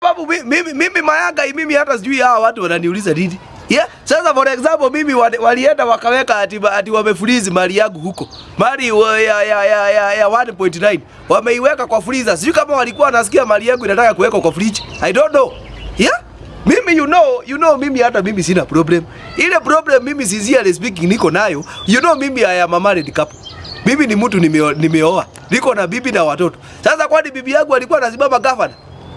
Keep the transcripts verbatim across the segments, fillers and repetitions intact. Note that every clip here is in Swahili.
sababu mimi mimi Mayanga mimi hata sijui hawa watu wananiuliza nini. Yeah, sasa for example mimi walienda wakaweka ati ati wamefreeze mali yangu huko. Mali ya ya ya ya, ya one point nine wameiweka kwa freezer. Sijui kama walikuwa wanasikia mali yangu inataka kuweka kwa fridge. I don't know. Yeah? Mimi you know, you know mimi hata mimi sina problem. Ile problem mimi sincerely speaking niko nayo. You know mimi I am a married couple. Mimi ni mtu nimeoa, nimeoa. Niko na bibi na watoto. Sasa kwani bibi yangu alikuwa anasimama gavana?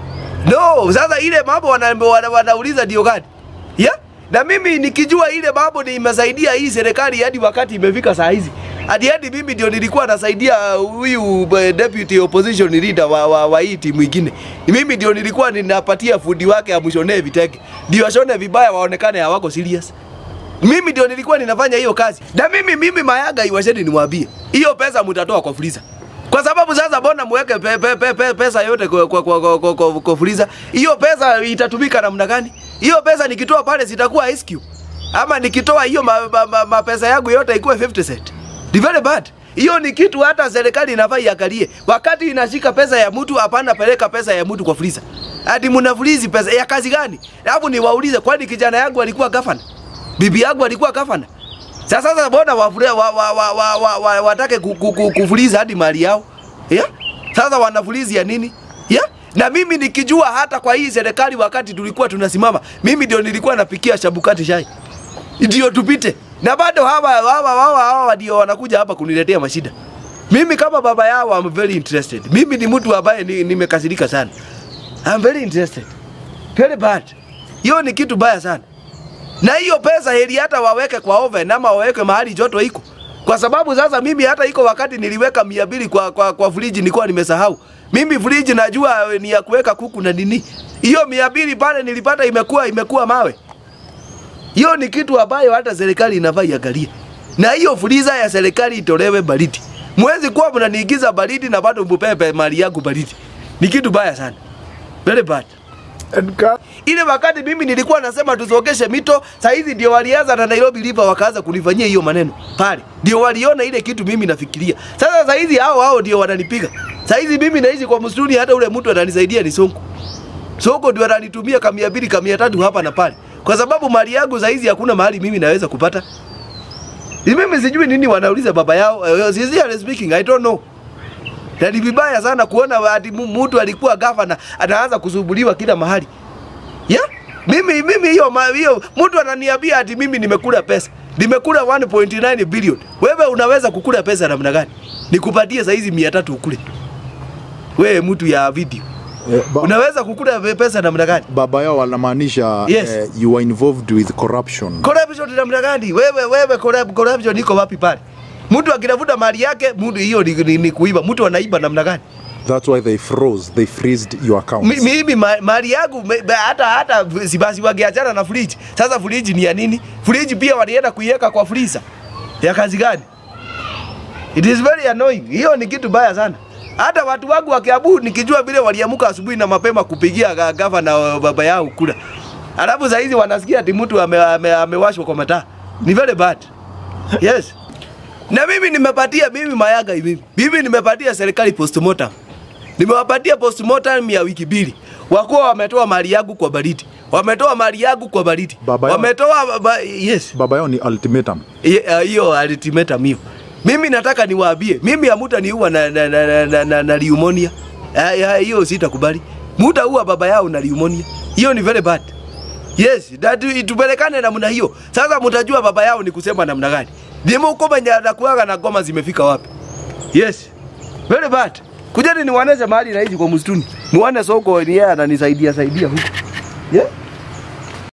No, sasa ile mambo wanauliza wana, wana ndio gani? Yeah? Na mimi nikijua ile mambo ni imesaidia hii serikali hadi wakati imefika saa hizi. Hadi hadi mimi ndio nilikuwa nasaidia huyu deputy opposition leader wa wa, wa hii timu nyingine. Mimi ndio nilikuwa ninapatia fundi wake amshonee viteke. Ndio ashone vibaya waonekane hawako serious. Mimi ndio nilikuwa ninafanya hiyo kazi. Na mimi mimi Mayanga iwasheni niwaambie. Hiyo pesa mtatoa kwa freezer. Kwa sababu sasa bona muweke pe, pe, pe, pe, pesa yote kwa kwa kwa kwa, kwa, kwa freezer. Hiyo pesa itatumika namna gani? Hiyo pesa nikitoa pale sitakuwa S Q. Ama nikitoa hiyo ma, ma, ma, ma pesa yangu yote ikuwe fifty cent. Ni very bad. Hiyo ni kitu hata serikali inafaa iangalie. Wakati inashika pesa ya mtu hapana peleka pesa ya mtu kwa freezer. Hadi mnafreeze pesa ya kazi gani? Hapo ni waulize kwani kijana yangu alikuwa gavana? Bibi yangu alikuwa gavana? Sasa sasa bona wafure wa wa wa wa, wa, wa watake kufreeze hadi mali yao. Yeah? Sasa wanafreeze ya nini? Yeah? Na mimi nikijua hata kwa hii serikali wakati tulikuwa tunasimama, mimi ndio nilikuwa napikia Shabukati chai. Ndio tupite. Na bado hawa hawa hawa hawa ndio wanakuja hapa kuniletea mashida. Mimi kama baba yao I'm very interested. Mimi ni mtu ambaye nimekasirika ni sana. I'm very interested. Very bad. Hiyo ni kitu baya sana. Na hiyo pesa heli hata waweke kwa oven ama waweke mahali joto iko. Kwa sababu sasa mimi hata iko wakati niliweka mia mbili kwa kwa, kwa fridge nilikuwa nimesahau. Mimi fridge najua ni ya kuweka kuku na nini. Hiyo mia mbili pale nilipata imekuwa imekuwa mawe. Hiyo ni kitu ambayo hata serikali inafaa iangalie. Na hiyo freezer ya serikali itolewe baridi. Mwezi kwa mnaniigiza baridi na bado mpepe mali yangu baridi. Ni kitu baya sana. Very bad. Ile wakati mimi nilikuwa nasema tuzogeshe mito, saa hizi ndio walianza na Nairobi River wakaanza kunifanyia hiyo maneno. Pale ndio waliona ile kitu mimi nafikiria. Sasa saa hizi hao hao ndio wananipiga. Saa hizi mimi naishi kwa msituni hata ule mtu atanisaidia ni Sonko. Sonko ndio ananitumia kama mia mbili kama mia tatu hapa na pale. Kwa sababu mali yangu saa hizi hakuna mahali mimi naweza kupata. Mimi sijui nini wanauliza baba yao. Sincerely speaking I don't know. Na ni vibaya sana kuona ati mtu alikuwa gavana anaanza kusubuliwa kila mahali. Yeah? Mimi mimi hiyo hiyo mtu ananiambia ati mimi nimekula pesa. Nimekula one point nine billion. Wewe unaweza kukula pesa namna gani? Nikupatie saa hizi mia tatu ukule. Wewe mtu ya video. Yeah, unaweza kukula pesa namna gani? Baba yao wanamaanisha yes. uh, you are involved with corruption. Corruption namna gani? Wewe wewe corruption iko wapi pale? Mtu akitafuta mali yake, mtu hiyo ni, ni, ni kuiba. Mtu anaiba namna gani? That's why they froze, they freezed your accounts. Mimi mali yangu hata hata sibasi wangeachana na fridge. Sasa fridge ni ya nini? Fridge pia walienda kuiweka kwa freezer. Ya kazi gani? It is very annoying. Hiyo ni kitu baya sana. Hata watu wangu wa Kiambu nikijua vile waliamuka asubuhi na mapema kupigia gavana baba yao kula. Alafu saa hizi wanasikia ati mtu amewashwa ame, ame kwa mataa. Ni very bad. Yes. Na mimi nimepatia mimi Mayanga hivi. Mimi nimepatia serikali postmortem. Nimewapatia postmortem ya wiki mbili. Wakuwa wametoa mali yangu kwa baridi. Wametoa mali yangu kwa baridi. Wametoa ba, yes. Baba yao ni ultimatum. Hiyo uh, ultimatum hiyo. Mimi nataka niwaambie, mimi amuta niua na na na na, na, na pneumonia. Hiyo sitakubali. Muta huwa baba yao na pneumonia. Hiyo ni very bad. Yes, that itupelekane namna hiyo. Sasa mtajua baba yao ni kusema namna gani. Demo koma nyada kuaga na goma zimefika wapi? Yes. Very bad. Kujeni niwaoneshe mahali naishi kwa msituni. Muone Sonko ni yeye ananisaidia saidia huko. Yeah?